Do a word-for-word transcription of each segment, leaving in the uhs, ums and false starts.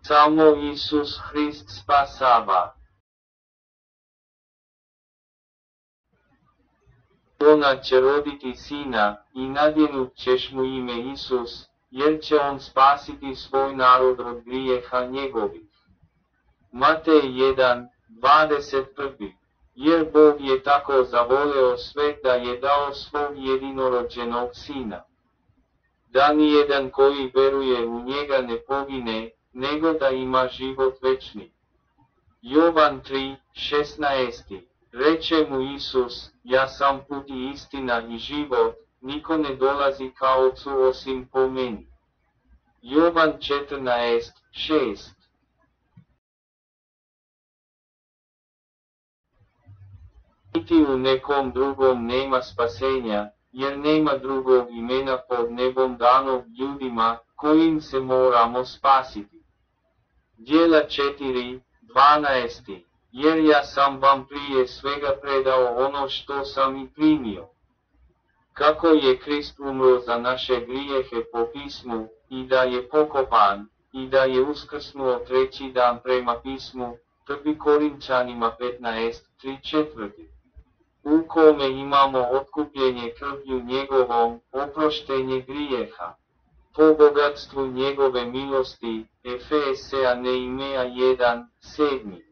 Samo Isus Hrist spasava. Ona će roditi sina, i nadjenut ćeš mu ime Isus, jer će on spasiti svoj narod od grijeha njegovih. Matej jedan, dvadeset jedan. Jer Bog je tako zavoleo svet da je dao svog jedinorođenog sina. Da nijedan koji veruje u njega ne pogine, nego da ima život večni. Jovan tri, šesnaest. Reče mu Isus, ja sam put i istina i život, niko ne dolazi ka Ocu osim po meni. Jovan četrnaest, šest. Niti u nekom drugom nema spasenja, jer nema drugog imena pod nebom danog ljudima, kojim se moramo spasiti. Djela četiri, dvanaest. Jer ja sam vam prije svega predao ono što sam i primio. Kako je Krist umro za naše grijehe po pismu, i da je pokopan, i da je uskrsnuo treći dan prema pismu, prvi Korinčanima petnaest, tri četvrti. U kome imamo otkupljenje krvlju njegovom, oproštenje grijeha. Po bogatstvu njegove milosti, Efesija Neimija jedan, sedmi.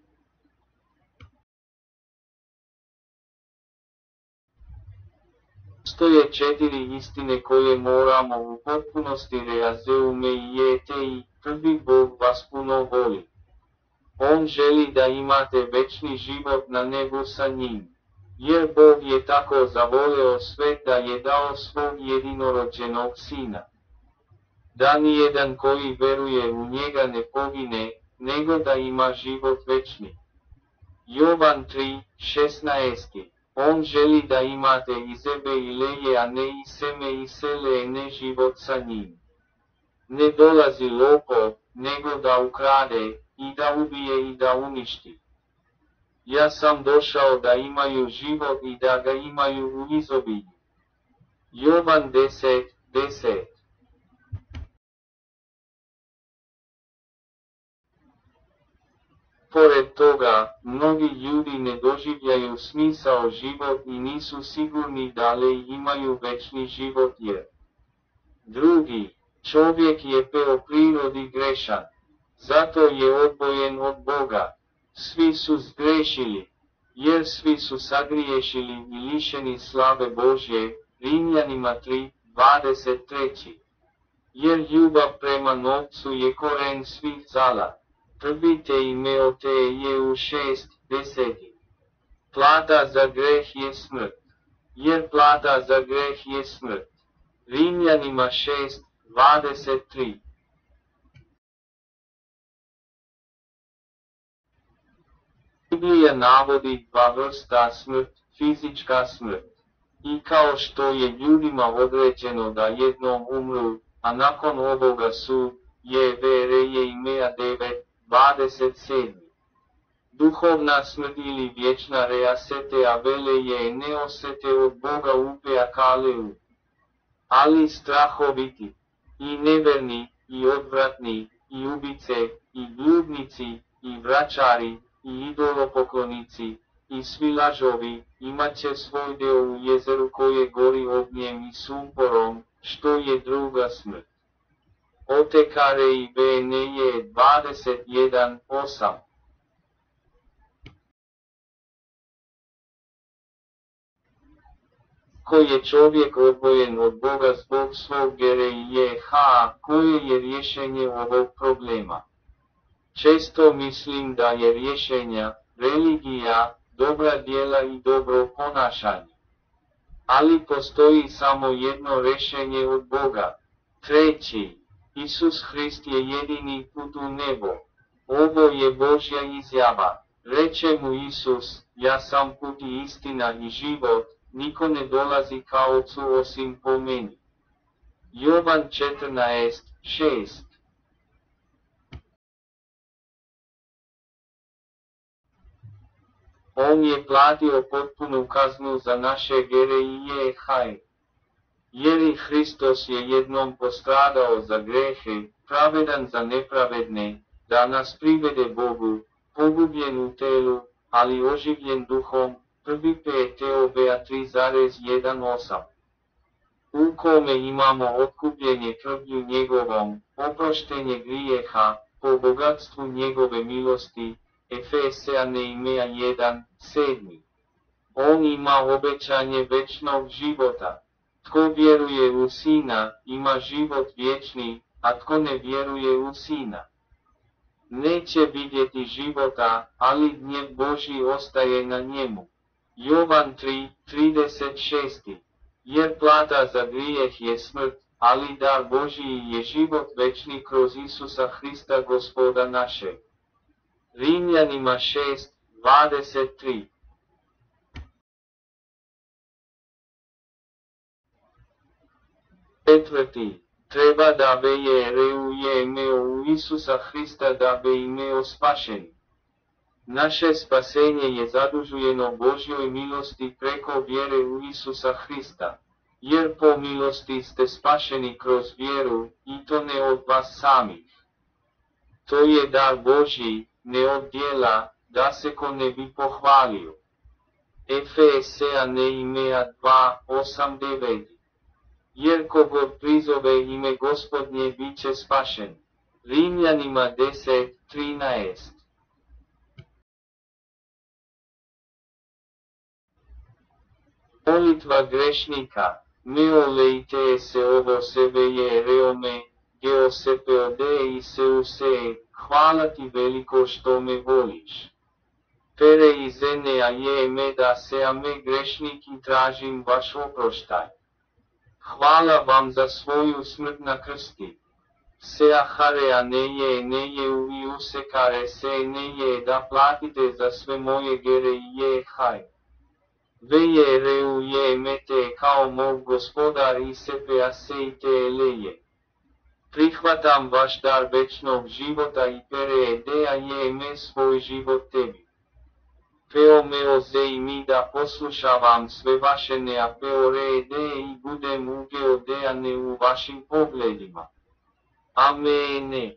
Postoje četiri istine koje moramo u potpunosti razumjeti. Prvi, Bog vas puno voli. On želi da imate večni život na nebu sa njim. Jer Bog je tako zavoleo svet da je dao svog jedinorođenog sina. Da nijedan koji veruje u njega ne pogine, nego da ima život večni. Jovan tri, šesnaest. On želi da imate i sebe i leje, a ne i seme i sele, ne život sa njim. Ne dolazi lopov, nego da ukrade, i da ubije i da uništi. Ja sam došao da imaju život i da ga imaju u izobilju. Jovan deset, deset. Pored toga, mnogi ljudi ne doživljaju smisao život i nisu sigurni da li imaju večni život jer. Drugi, čovjek je po prirodi grešan. Zato je odvojen od Boga. Svi su zgrešili, jer svi su sagriješili i lišeni slave Božje, Rimljanima tri, dvadeset tri. Jer ljubav prema novcu je koren svih zala. Prvi Timoteo te je u šest, deset. Plata za greh je smrt. Jer plata za greh je smrt. Rimljanima šest, dvadeset tri. Biblija navodi dva vrsta smrt, fizička smrt. I kao što je ljudima određeno da jednom umru, a nakon ovoga su, je Jereje imea devet, dvadeset sedam. Duhovna smrt ili vječna reasete a vele je ne osete od Boga upea kaleu. Ali strahoviti, i neverni, i odvratni, i ubice, i bludnici, i vračari, i idolopoklonici, i svi lažovi, imat će svoj deo u jezeru koje gori ognjem i sumporom, što je druga smrt. Otekare i Beneje dvadeset jedan, osam. Ko je čovjek odvojen od Boga zbog svog grijeha, koje je rješenje ovog problema? Često mislim da je rješenja, religija, dobra djela i dobro ponašanje. Ali postoji samo jedno rješenje od Boga. Treći, Isus Hrist je jedini put u nebo. Ovo je Božja izjava. Reče mu Isus, ja sam put i istina i život, niko ne dolazi ka Ocu osim po meni. Jovan četrnaest, šest. On je platio potpunu kaznu za naše grijehe. Jer i Hristos je jednom postradao za grehe, pravedan za nepravedne, da nas privede Bogu, pogubljen u telu, ali oživljen duhom, prvi Petrova tri jedan osam. U kome imamo otkupljenje krvlju njegovom, oproštenje grijeha, po bogatstvu njegove milosti, Efesjane jedan sedam. On ima obećanje večnog života. Tko vjeruje u Sina, ima život vječni, a tko ne vjeruje u Sina, neće vidjeti života, ali gnjev Božji ostaje na njemu. Jovan tri trideset šest. Jer plata za grijeh je smrt, ali dar Božji je život večni kroz Isusa Hrista Gospoda našeg. Rimljanima šest dvadeset tri. Četvrti, treba da vjerujemo u Isusa Hrista da bi imeo spašeni. Naše spasenje je zadužujeno Božjoj milosti preko vjere u Isusa Hrista. Jer po milosti ste spašeni kroz vjeru, i to ne od vas samih. To je dar Božji, ne od djela, da se ko ne bi pohvalio. Efesjane dva osam devet. Jer kogod prizove ime Gospodnje bit će spašen. Rimljanima deset trinaest. Molitva grešnika. Molite se ovo sebe jerome, geo se peode i se use, hvala ti veliko što me voliš. Pere iz enea je me da se a me grešnik i tražim vaš oproštaj. Hvala vam za svoju smrt na krsti. Sea harea ne je ne je u i usekare se ne je da platite za sve moje gere i je haj. Vjeruje mete kao mog gospodar i sebe a se i te eleje. Prihvatam vaš dar večnog života i peredeja je me svoj život tebi. Peo me oze i mi da poslušavam sve vaše nea peorede i budem ugeodejane u vašim pogledima. Amene.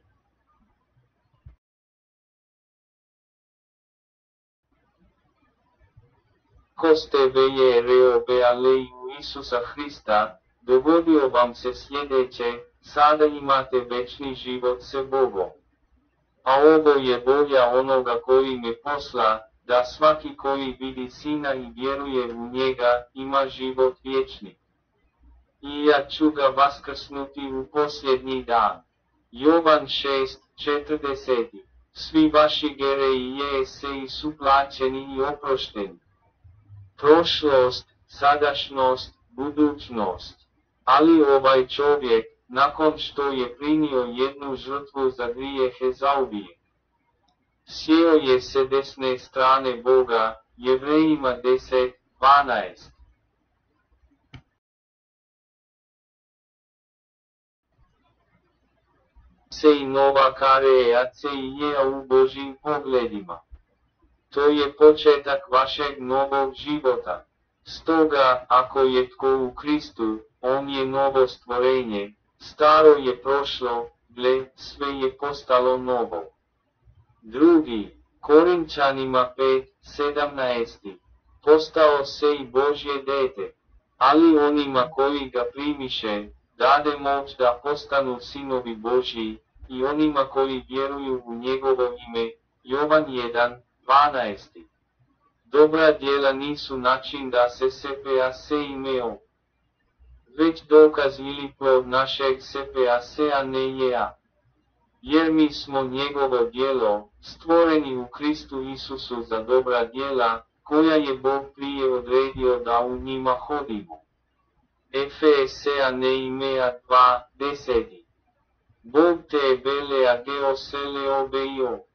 Ko ste vjerovali u Isusa Hrista, dogodio vam se sljedeće, sada imate večni život se Bogom. A ovo je volja onoga koji me posla, da svaki koji vidi Sina i vjeruje u njega, ima život vječni. I ja ću ga vaskrsnuti u posljednji dan. Jovan šest četrdeset. Svi vaši gere i jese su plaćeni i oprošteni. Prošlost, sadašnjost, budućnost. Ali ovaj čovjek, nakon što je primio jednu žrtvu za grijehe zauvijek, sjeo je se desne strane Boga, Jevrejima deset dvanaest. Se i nova kareja se i je u Božjim pogledima. To je početak vašeg novog života. Stoga, ako je tko u Kristu, on je novo stvorenje, staro je prošlo, gle, sve je postalo novo. Drugi, Korinčanima pet sedamnaest. Postao se i Božje dete, ali onima koji ga primiše, dade moć da postanu sinovi Božji, i onima koji vjeruju u njegovo ime, Jovan jedan dvanaest. Dobra djela nisu način da se sepea se imeo, već dokaz ili plod našeg sepea se a ne je. Jer mi smo njegovo djelo, stvoreni u Kristu Isusu za dobra djela, koja je Bog prije odredio da u njima hodimo. Efesjane dva deset. Bog te belea geo sele obejo.